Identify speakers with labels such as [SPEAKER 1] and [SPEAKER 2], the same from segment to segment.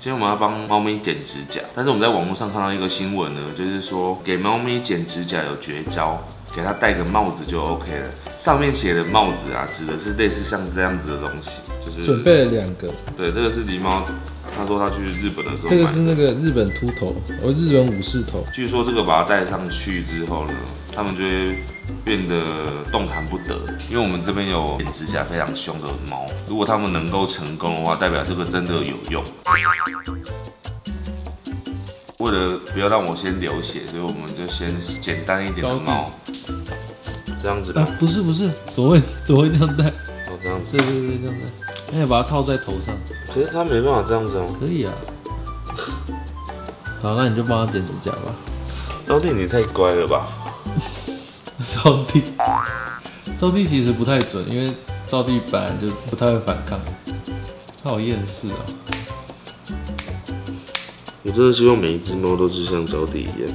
[SPEAKER 1] 今天我们要帮猫咪剪指甲，但是我们在网络上看到一个新闻呢，就是说给猫咪剪指甲有绝招，给它戴个帽子就 OK 了。上面写的帽子啊，指的是类似像这样子的东西，就是
[SPEAKER 2] 准备了2个。
[SPEAKER 1] 对，这个是狸猫，他说他去日本的时候买的，
[SPEAKER 2] 这个是那个日本秃头，日本武士头。
[SPEAKER 1] 据说这个把它戴上去之后呢，它们就会变得动弹不得，因为我们这边有剪指甲非常凶的猫，如果它们能够成功的话，代表这个真的有用。为了不要让我先流血，所以我们就先简单一点的猫，这样子吧。
[SPEAKER 2] 不是，怎么会这样戴？
[SPEAKER 1] 哦，这样子。
[SPEAKER 2] 对，这样戴。那要把它套在头上。
[SPEAKER 1] 可是它没办法这样子哦。
[SPEAKER 2] 可以啊。好，那你就帮它剪指甲吧。
[SPEAKER 1] 招娣，你太乖了吧？
[SPEAKER 2] 招娣其实不太准，因为招娣本来就不太会反抗，他好厌世啊。
[SPEAKER 1] 我真的希望每一只猫都是像招娣一样，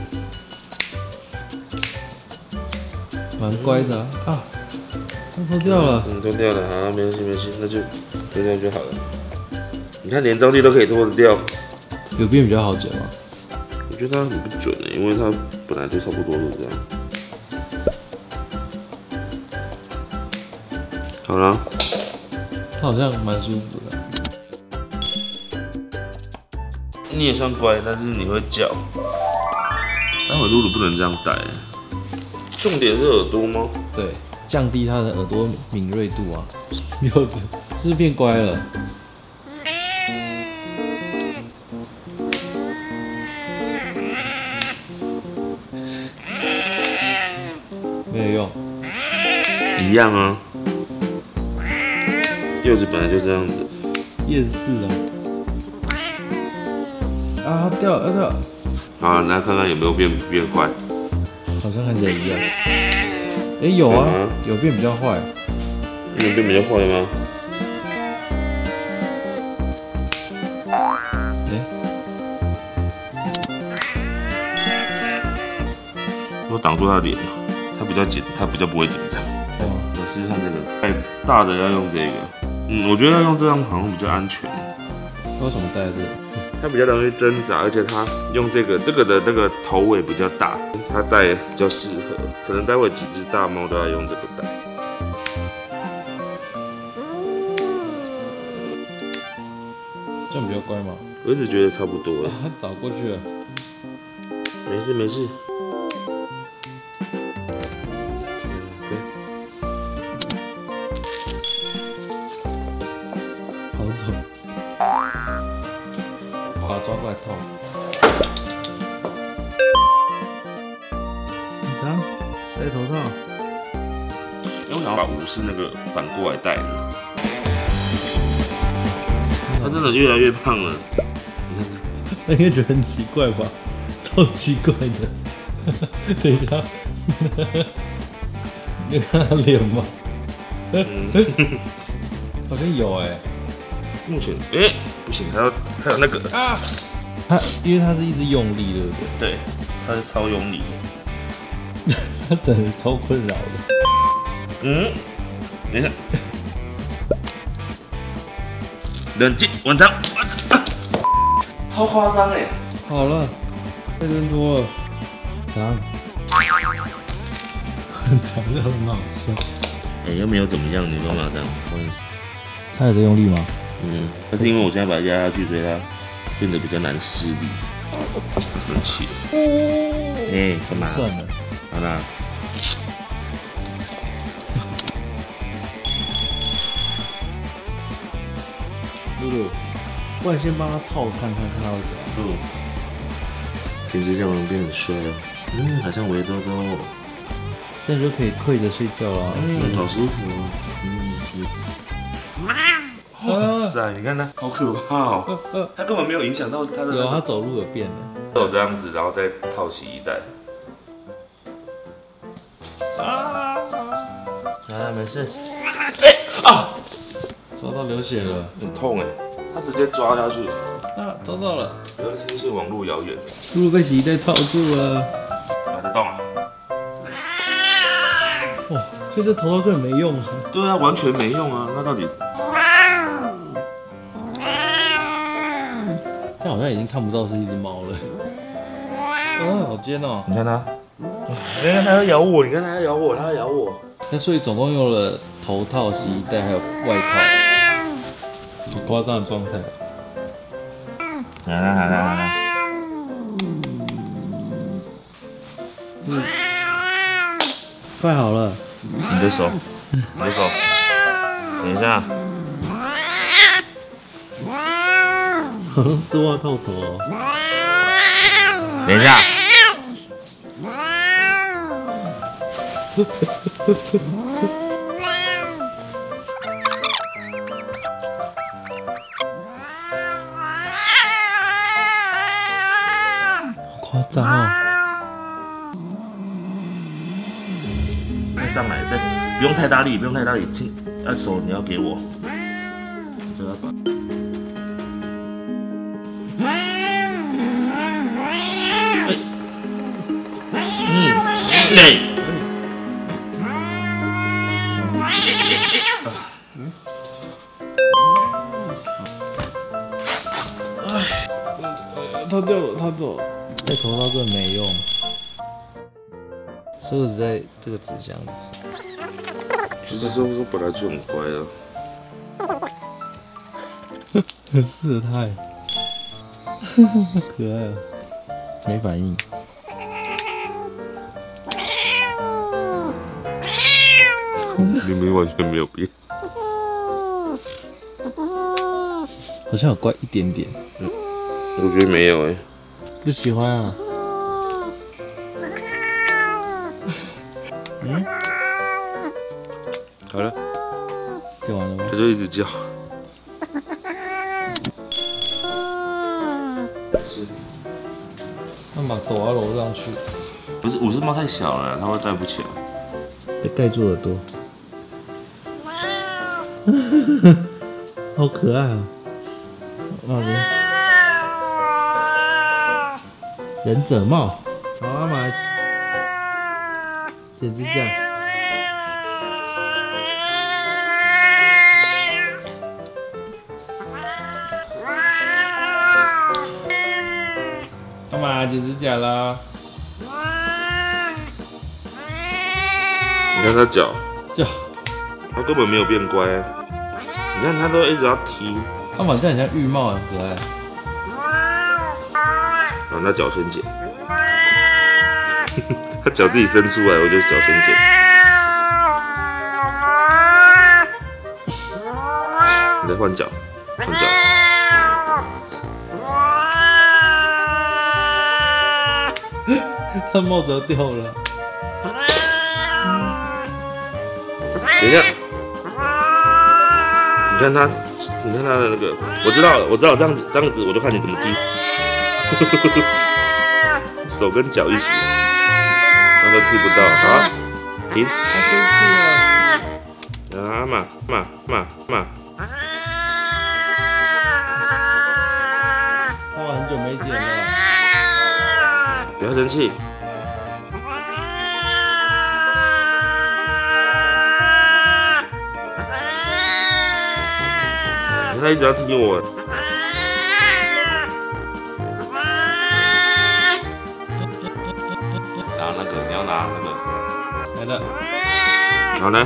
[SPEAKER 2] 蛮乖的啊。它脱掉了，
[SPEAKER 1] 脱掉了，好，没关系，那就脱掉就好了。你看，连招娣都可以脱得掉，
[SPEAKER 2] 有变比较好剪吗？
[SPEAKER 1] 我觉得它很不准欸，因为它本来就差不多是这样。好了，
[SPEAKER 2] 它好像蛮舒服的。
[SPEAKER 1] 你也算乖，但是你会叫。待会露露不能这样戴，重点是耳朵吗？
[SPEAKER 2] 对，降低它的耳朵敏锐度啊。柚子是不是变乖了？没有用，
[SPEAKER 1] 一样啊。柚子本来就这样子，
[SPEAKER 2] 厌世啊！啊，掉了！
[SPEAKER 1] 好，来看看有没有变坏。
[SPEAKER 2] 好像看起来一样。哎，有啊，有变比较坏。
[SPEAKER 1] 有变比较坏吗？我挡住他的脸，他比较不会紧张。我试试看这个，太大的要用这个。我觉得要用这样好像比较安全。
[SPEAKER 2] 为什么戴这个？
[SPEAKER 1] 它比较容易挣扎，而且它用这个的那个头尾比较大，它戴比较适合。可能待会几只大猫都要用这个戴。
[SPEAKER 2] 这样比较乖吗？
[SPEAKER 1] 我一直觉得差不多了。
[SPEAKER 2] 它倒过去了。
[SPEAKER 1] 没事。
[SPEAKER 2] 好丑。把抓过来套。很长，戴头套。
[SPEAKER 1] 因为我想要把武士那个反过来戴的。它真的越来越胖了。你看
[SPEAKER 2] 他应该觉得很奇怪吧？超奇怪的。等一下，你看他脸吗？好像有哎。
[SPEAKER 1] 目前不行，还有那个啊，
[SPEAKER 2] 因为他是一直用力，对不对？
[SPEAKER 1] 对，他是超用力
[SPEAKER 2] 的，他真的超困扰的。
[SPEAKER 1] 等一下，冷静，完成，超夸张哎！
[SPEAKER 2] 好了，太真多了，长，很长又很好笑。
[SPEAKER 1] 又没有怎么样，你干嘛这样？
[SPEAKER 2] 他有在用力吗？
[SPEAKER 1] 但是因为我现在把它压下去，所以它变得比较难施力。我生气了。干嘛？
[SPEAKER 2] 算了，
[SPEAKER 1] 好啦。
[SPEAKER 2] 露露，不然先帮他套看看他会怎样。
[SPEAKER 1] 平时这样变很帅哦。好像围兜兜哦。
[SPEAKER 2] 这样就可以跪着睡觉了。
[SPEAKER 1] 好舒服哦。哇塞，你看它好可怕哦！它根本没有影响到它的。
[SPEAKER 2] 他走路有变了。
[SPEAKER 1] 有这样子，然后再套洗衣袋。没事。
[SPEAKER 2] 抓到流血了，
[SPEAKER 1] 很痛哎！它直接抓下去。
[SPEAKER 2] 抓到了。
[SPEAKER 1] 不要轻信网络谣言。
[SPEAKER 2] 露露被洗衣袋套住了。
[SPEAKER 1] 打得动啊！
[SPEAKER 2] 哇，所以这头套根本没用啊。
[SPEAKER 1] 对啊，完全没用啊！那到底？
[SPEAKER 2] 这样好像已经看不到是一只猫了。好尖哦！
[SPEAKER 1] 你看它，你看它要咬我，你看它要咬我，它要咬我。
[SPEAKER 2] 那所以总共用了头套、洗衣袋还有外套，好夸张的状态。
[SPEAKER 1] 来，
[SPEAKER 2] 快好了，
[SPEAKER 1] 你的手，等一下。
[SPEAKER 2] 好像丝袜套头哦。
[SPEAKER 1] 等一下。
[SPEAKER 2] 好夸张哦！
[SPEAKER 1] 再上来，不用太大力，轻，手你要给我。这要把。
[SPEAKER 2] 他掉了，他走了。戴头套真的没用，梳子在这个纸箱里。
[SPEAKER 1] 其实松松本来就很乖了，
[SPEAKER 2] 很适合他，可爱啊，没反应。
[SPEAKER 1] 明明完全没有变，
[SPEAKER 2] 好像有乖一点点。
[SPEAKER 1] 我觉得没有哎，
[SPEAKER 2] 不喜欢啊。
[SPEAKER 1] 好了，
[SPEAKER 2] 叫完了吗？
[SPEAKER 1] 它就一直叫。是，
[SPEAKER 2] 他把抖到楼上去。
[SPEAKER 1] 不是，5只猫太小了，它会带不起来。
[SPEAKER 2] 被盖住耳朵。好可爱啊！忍者帽，好阿玛剪指甲。阿玛剪指甲啦！
[SPEAKER 1] 你看它脚，
[SPEAKER 2] 脚，
[SPEAKER 1] 它根本没有变乖。你看它都一直要踢。
[SPEAKER 2] 阿玛这样很像浴帽，很可爱。
[SPEAKER 1] 好，那脚先剪。它脚自己伸出来，我就脚先剪。你再换脚，换脚。
[SPEAKER 2] 他帽子要掉了。
[SPEAKER 1] 等一下，你看他的那个，我知道了，这样子，我就看你怎么踢。手跟脚一起，那都踢不到。好，停。
[SPEAKER 2] 他生气了。
[SPEAKER 1] 啊嘛。
[SPEAKER 2] 阿玛很久没剪了。
[SPEAKER 1] 不要生气。他一直要踢我。拿那个，你要拿那个。
[SPEAKER 2] 来了。
[SPEAKER 1] 好来。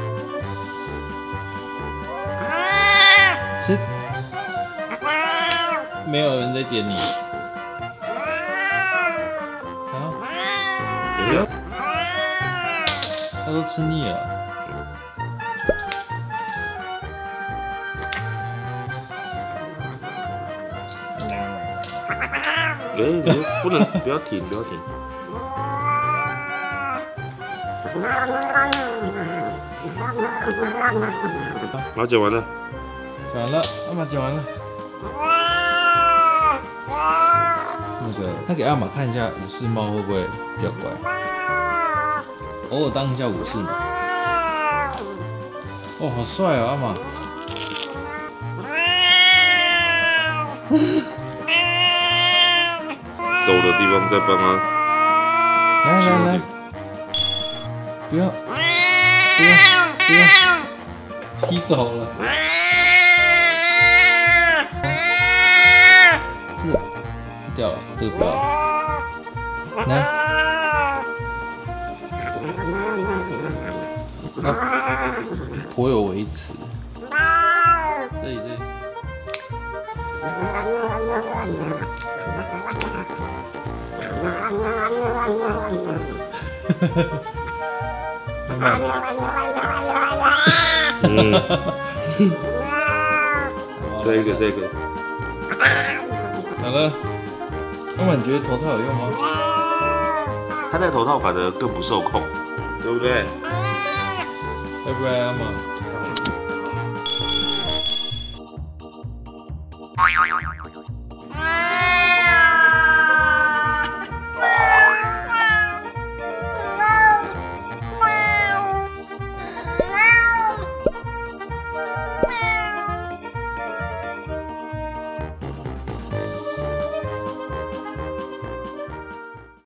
[SPEAKER 2] 是。没有人在捡你。好。他都吃腻了。
[SPEAKER 1] 你不能，不要停。好，剪完了。阿玛剪完了。他给阿玛看一下武士帽会不会比较乖，偶尔当一下武士嘛。哦，好帅啊，阿玛。走的地方再帮他。来，不要，踢走了。这个
[SPEAKER 2] 掉了，这个不要。来，颇有维持。这里。慢慢。
[SPEAKER 1] 这个。
[SPEAKER 2] 好了，阿满，你觉得头套有用吗？
[SPEAKER 1] 他戴头套反而更不受控，对不对？
[SPEAKER 2] 拜拜，阿满。